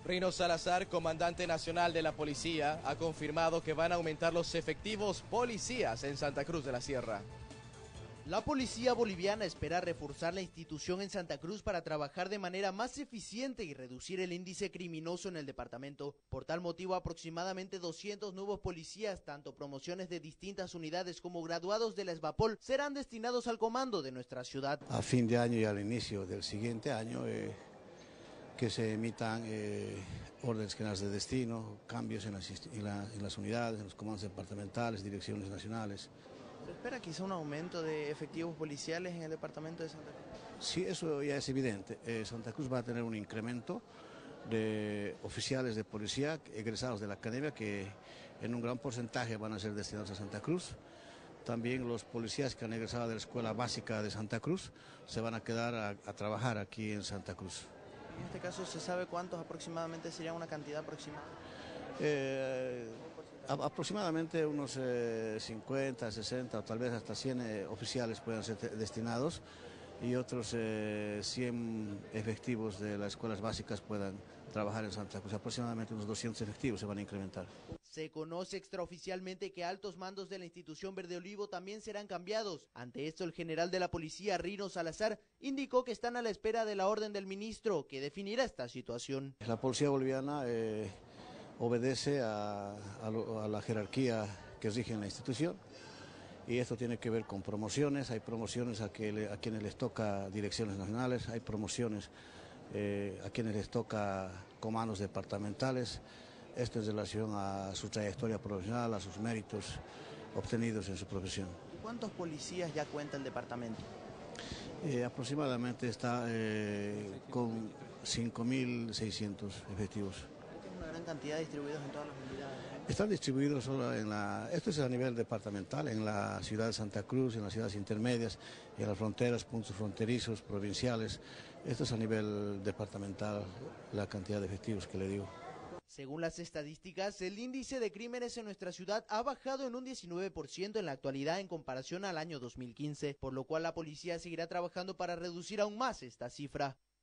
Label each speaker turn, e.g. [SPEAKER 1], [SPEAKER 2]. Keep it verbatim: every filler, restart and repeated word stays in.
[SPEAKER 1] Rino Salazar, comandante nacional de la policía, ha confirmado que van a aumentar los efectivos policías en Santa Cruz de la Sierra.
[SPEAKER 2] La policía boliviana espera reforzar la institución en Santa Cruz para trabajar de manera más eficiente y reducir el índice criminoso en el departamento. Por tal motivo, aproximadamente doscientos nuevos policías, tanto promociones de distintas unidades como graduados de la ESBAPOL, serán destinados al comando de nuestra ciudad.
[SPEAKER 3] A fin de año y al inicio del siguiente año, eh, que se emitan eh, órdenes generales de destino, cambios en las, en, la, en las unidades, en los comandos departamentales, direcciones nacionales.
[SPEAKER 2] ¿Se espera quizá un aumento de efectivos policiales en el departamento de Santa Cruz?
[SPEAKER 3] Sí, eso ya es evidente. Eh, Santa Cruz va a tener un incremento de oficiales de policía egresados de la academia que en un gran porcentaje van a ser destinados a Santa Cruz. También los policías que han egresado de la Escuela Básica de Santa Cruz se van a quedar a, a trabajar aquí en Santa Cruz.
[SPEAKER 2] En este caso, ¿se sabe cuántos aproximadamente sería una cantidad aproximada?
[SPEAKER 3] Eh, a, aproximadamente unos eh, cincuenta, sesenta o tal vez hasta cien eh, oficiales pueden ser destinados y otros eh, cien efectivos de las escuelas básicas puedan trabajar en Santa Cruz. Aproximadamente unos doscientos efectivos se van a incrementar.
[SPEAKER 2] Se conoce extraoficialmente que altos mandos de la institución Verde Olivo también serán cambiados. Ante esto, el general de la policía, Rino Salazar, indicó que están a la espera de la orden del ministro que definirá esta situación.
[SPEAKER 3] La policía boliviana eh, obedece a, a, lo, a la jerarquía que rige en la institución y esto tiene que ver con promociones. Hay promociones a, que le, a quienes les toca direcciones nacionales, hay promociones eh, a quienes les toca comandos departamentales. Esto en relación a su trayectoria profesional, a sus méritos obtenidos en su profesión.
[SPEAKER 2] ¿Cuántos policías ya cuenta el departamento?
[SPEAKER 3] Eh, aproximadamente está eh, con cinco mil seiscientos efectivos.
[SPEAKER 2] Es una gran cantidad distribuidos en todas las unidades.
[SPEAKER 3] Están distribuidos solo en la, esto es a nivel departamental, en la ciudad de Santa Cruz, en las ciudades intermedias, en las fronteras, puntos fronterizos, provinciales. Esto es a nivel departamental, la cantidad de efectivos que le digo.
[SPEAKER 2] Según las estadísticas, el índice de crímenes en nuestra ciudad ha bajado en un diecinueve por ciento en la actualidad en comparación al año dos mil quince, por lo cual la policía seguirá trabajando para reducir aún más esta cifra.